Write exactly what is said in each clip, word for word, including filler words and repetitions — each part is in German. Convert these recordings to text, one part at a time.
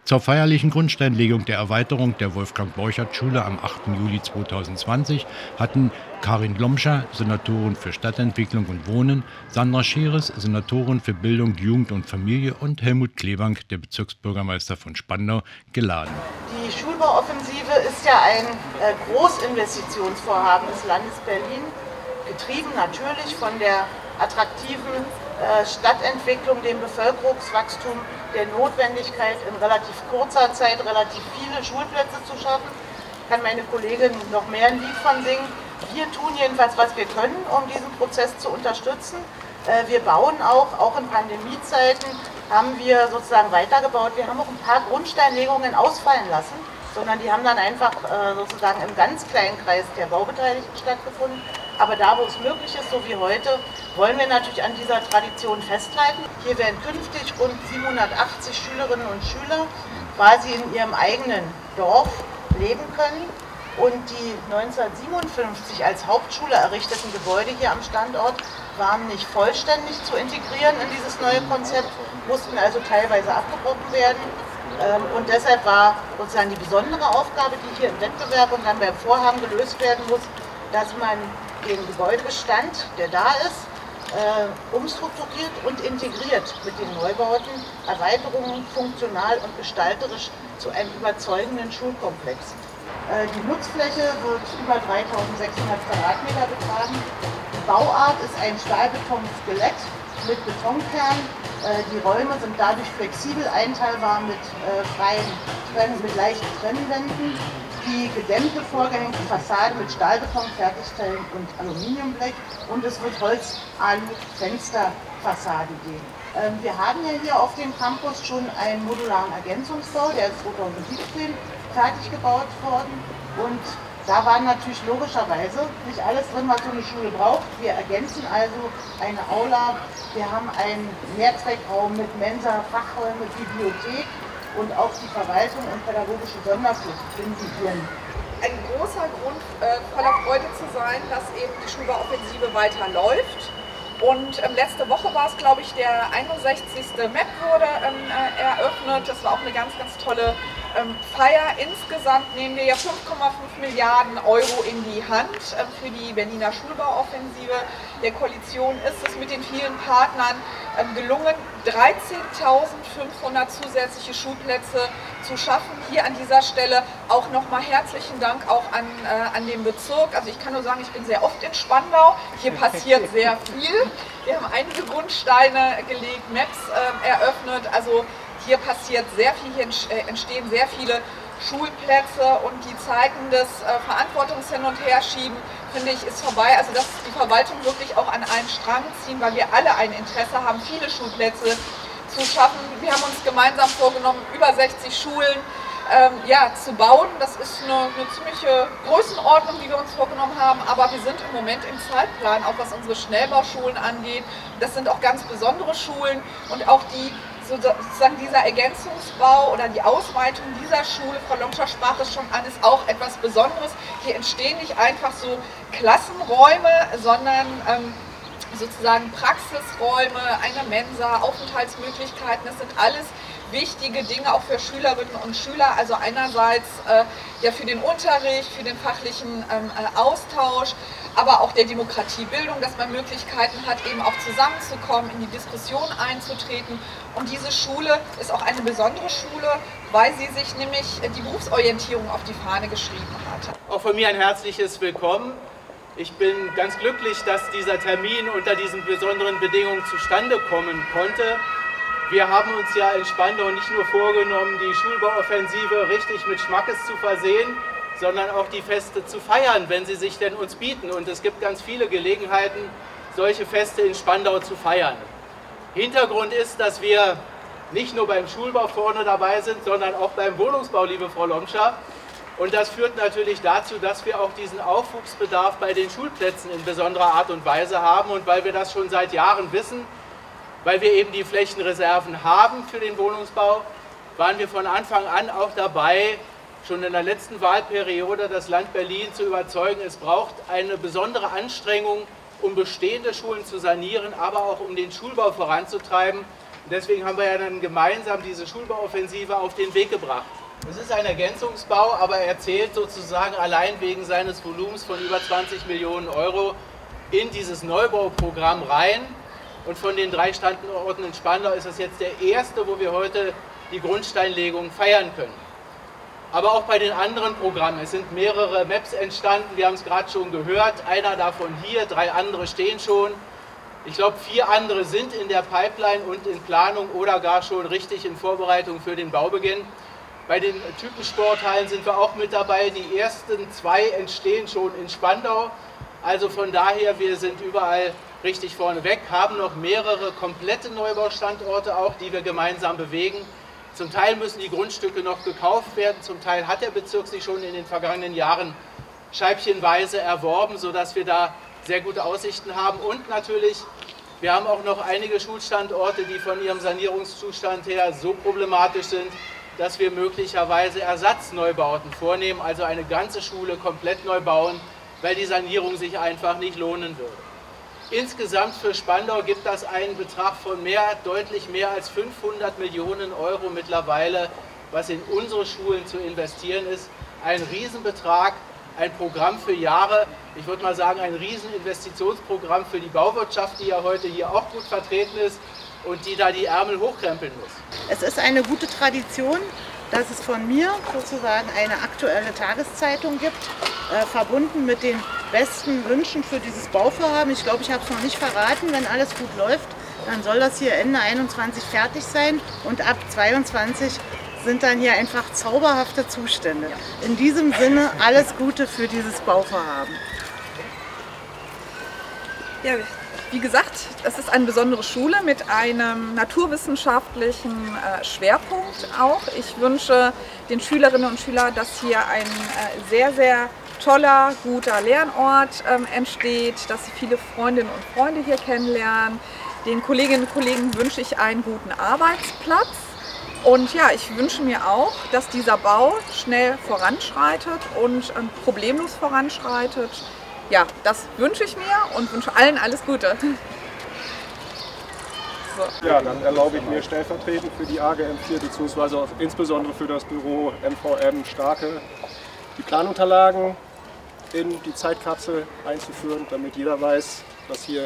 Zur feierlichen Grundsteinlegung der Erweiterung der Wolfgang-Borchardt-Schule am achten Juli zweitausendzwanzig hatten Karin Glomscher, Senatorin für Stadtentwicklung und Wohnen, Sandra Scheres, Senatorin für Bildung, Jugend und Familie und Helmut Klebank, der Bezirksbürgermeister von Spandau, geladen. Die Schulbauoffensive ist ja ein äh, Großinvestitionsvorhaben des Landes Berlin, getrieben natürlich von der attraktiven äh, Stadtentwicklung, dem Bevölkerungswachstum, der Notwendigkeit, in relativ kurzer Zeit relativ viele Schulplätze zu schaffen. Kann meine Kollegin noch mehr ein Lied von singen. Wir tun jedenfalls, was wir können, um diesen Prozess zu unterstützen. Äh, wir bauen auch, auch in Pandemiezeiten haben wir sozusagen weitergebaut. Wir haben auch ein paar Grundsteinlegungen ausfallen lassen, sondern die haben dann einfach äh, sozusagen im ganz kleinen Kreis der Baubeteiligten stattgefunden. Aber da, wo es möglich ist, so wie heute, wollen wir natürlich an dieser Tradition festhalten. Hier werden künftig rund siebenhundertachtzig Schülerinnen und Schüler quasi in ihrem eigenen Dorf leben können. Und die neunzehnhundertsiebenundfünfzig als Hauptschule errichteten Gebäude hier am Standort waren nicht vollständig zu integrieren in dieses neue Konzept, mussten also teilweise abgebrochen werden. Und deshalb war sozusagen die besondere Aufgabe, die hier im Wettbewerb und dann beim Vorhaben gelöst werden muss, dass man den Gebäudebestand, der da ist, äh, umstrukturiert und integriert mit den Neubauten, Erweiterungen funktional und gestalterisch zu einem überzeugenden Schulkomplex. Äh, die Nutzfläche wird über dreitausendsechshundert Quadratmeter betragen. Die Bauart ist ein Stahlbeton-Skelett mit Betonkern. Äh, die Räume sind dadurch flexibel einteilbar mit äh, freien Trennen, mit leichten Trennwänden. Die gedämmte vorgängige Fassade mit Stahlbeton, Fertigteilen und Aluminiumblech und es wird Holz-Alu-Fensterfassade geben. Ähm, wir haben ja hier auf dem Campus schon einen modularen Ergänzungsbau, der ist zweitausendsiebzehn fertig gebaut worden und da war natürlich logischerweise nicht alles drin, was so eine Schule braucht. Wir ergänzen also eine Aula, wir haben einen Mehrzweckraum mit Mensa, Fachräume, Bibliothek, und auch die Verwaltung und pädagogische Sonderfläche finden hier. Ein großer Grund äh, voller Freude zu sein, dass eben die Schulbauoffensive weiterläuft. Und ähm, letzte Woche war es, glaube ich, der einundsechzigste M E P wurde ähm, äh, eröffnet. Das war auch eine ganz, ganz tolle ähm, Feier. Insgesamt nehmen wir ja fünf Komma fünf Milliarden Euro in die Hand ähm, für die Berliner Schulbauoffensive. Der Koalition ist es mit den vielen Partnern ähm, gelungen, dreizehntausendfünfhundert zusätzliche Schulplätze zu schaffen. Hier an dieser Stelle auch nochmal herzlichen Dank auch an, äh, an den Bezirk. Also ich kann nur sagen, ich bin sehr oft in Spandau. Hier passiert sehr viel. Wir haben einige Grundsteine gelegt, M E Ps äh, eröffnet. Also hier passiert sehr viel, hier entstehen sehr viele Schulplätze und die Zeiten des äh, Verantwortungs-Hin- und Herschieben, finde ich, ist vorbei. Also dass die Verwaltung wirklich auch an einen Strang ziehen, weil wir alle ein Interesse haben, viele Schulplätze zu schaffen. Wir haben uns gemeinsam vorgenommen, über sechzig Schulen ähm, ja, zu bauen. Das ist eine, eine ziemliche Größenordnung, die wir uns vorgenommen haben, aber wir sind im Moment im Zeitplan, auch was unsere Schnellbauschulen angeht. Das sind auch ganz besondere Schulen und auch die sozusagen dieser Ergänzungsbau oder die Ausweitung dieser Schule, Frau Lomscher sprach es schon an, ist auch etwas Besonderes. Hier entstehen nicht einfach so Klassenräume, sondern ähm, sozusagen Praxisräume, eine Mensa, Aufenthaltsmöglichkeiten, das sind alles wichtige Dinge auch für Schülerinnen und Schüler, also einerseits äh, ja für den Unterricht, für den fachlichen ähm, äh, Austausch, aber auch der Demokratiebildung, dass man Möglichkeiten hat, eben auch zusammenzukommen, in die Diskussion einzutreten. Und diese Schule ist auch eine besondere Schule, weil sie sich nämlich die Berufsorientierung auf die Fahne geschrieben hat. Auch von mir ein herzliches Willkommen. Ich bin ganz glücklich, dass dieser Termin unter diesen besonderen Bedingungen zustande kommen konnte. Wir haben uns ja in Spandau nicht nur vorgenommen, die Schulbauoffensive richtig mit Schmackes zu versehen, sondern auch die Feste zu feiern, wenn sie sich denn uns bieten. Und es gibt ganz viele Gelegenheiten, solche Feste in Spandau zu feiern. Hintergrund ist, dass wir nicht nur beim Schulbau vorne dabei sind, sondern auch beim Wohnungsbau, liebe Frau Lomscher. Und das führt natürlich dazu, dass wir auch diesen Aufwuchsbedarf bei den Schulplätzen in besonderer Art und Weise haben. Und weil wir das schon seit Jahren wissen, weil wir eben die Flächenreserven haben für den Wohnungsbau, waren wir von Anfang an auch dabei, schon in der letzten Wahlperiode das Land Berlin zu überzeugen, es braucht eine besondere Anstrengung, um bestehende Schulen zu sanieren, aber auch um den Schulbau voranzutreiben. Deswegen haben wir ja dann gemeinsam diese Schulbauoffensive auf den Weg gebracht. Es ist ein Ergänzungsbau, aber er zählt sozusagen allein wegen seines Volumens von über zwanzig Millionen Euro in dieses Neubauprogramm rein. Und von den drei Standorten in Spandau ist es jetzt der erste, wo wir heute die Grundsteinlegung feiern können. Aber auch bei den anderen Programmen, es sind mehrere Maps entstanden, wir haben es gerade schon gehört, einer davon hier, drei andere stehen schon. Ich glaube, vier andere sind in der Pipeline und in Planung oder gar schon richtig in Vorbereitung für den Baubeginn. Bei den Typensporthallen sind wir auch mit dabei. Die ersten zwei entstehen schon in Spandau. Also von daher, wir sind überall richtig vorne weg, haben noch mehrere komplette Neubaustandorte auch, die wir gemeinsam bewegen. Zum Teil müssen die Grundstücke noch gekauft werden, zum Teil hat der Bezirk sich schon in den vergangenen Jahren scheibchenweise erworben, sodass wir da sehr gute Aussichten haben. Und natürlich, wir haben auch noch einige Schulstandorte, die von ihrem Sanierungszustand her so problematisch sind, dass wir möglicherweise Ersatzneubauten vornehmen, also eine ganze Schule komplett neu bauen, weil die Sanierung sich einfach nicht lohnen würde. Insgesamt für Spandau gibt das einen Betrag von mehr, deutlich mehr als fünfhundert Millionen Euro mittlerweile, was in unsere Schulen zu investieren ist. Ein Riesenbetrag, ein Programm für Jahre. Ich würde mal sagen, ein Rieseninvestitionsprogramm für die Bauwirtschaft, die ja heute hier auch gut vertreten ist und die da die Ärmel hochkrempeln muss. Es ist eine gute Tradition, dass es von mir sozusagen eine aktuelle Tageszeitung gibt, äh, verbunden mit den besten Wünschen für dieses Bauvorhaben. Ich glaube, ich habe es noch nicht verraten. Wenn alles gut läuft, dann soll das hier Ende einundzwanzig fertig sein und ab zweiundzwanzig sind dann hier einfach zauberhafte Zustände. In diesem Sinne alles Gute für dieses Bauvorhaben. Ja, wie gesagt, es ist eine besondere Schule mit einem naturwissenschaftlichen äh, Schwerpunkt auch. Ich wünsche den Schülerinnen und Schülern, dass hier ein äh, sehr, sehr toller, guter Lernort ähm, entsteht, dass sie viele Freundinnen und Freunde hier kennenlernen. Den Kolleginnen und Kollegen wünsche ich einen guten Arbeitsplatz. Und ja, ich wünsche mir auch, dass dieser Bau schnell voranschreitet und ähm, problemlos voranschreitet. Ja, das wünsche ich mir und wünsche allen alles Gute. So. Ja, dann erlaube ich mir stellvertretend für die A G M vier bzw. insbesondere für das Büro M V M Starke die Planunterlagen in die Zeitkapsel einzuführen, damit jeder weiß, was hier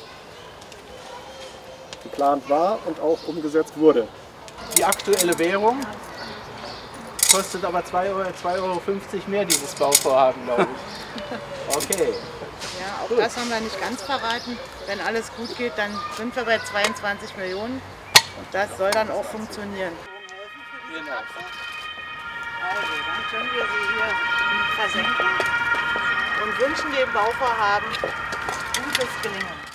geplant war und auch umgesetzt wurde. Die aktuelle Währung kostet aber zwei Euro fünfzig mehr, dieses Bauvorhaben, glaube ich. Okay. Ja, auch das haben wir nicht ganz verraten. Wenn alles gut geht, dann sind wir bei zweiundzwanzig Millionen und das soll dann auch funktionieren. Genau. Also, dann können wir sie hier versenken und wünschen dem Bauvorhaben gutes Gelingen.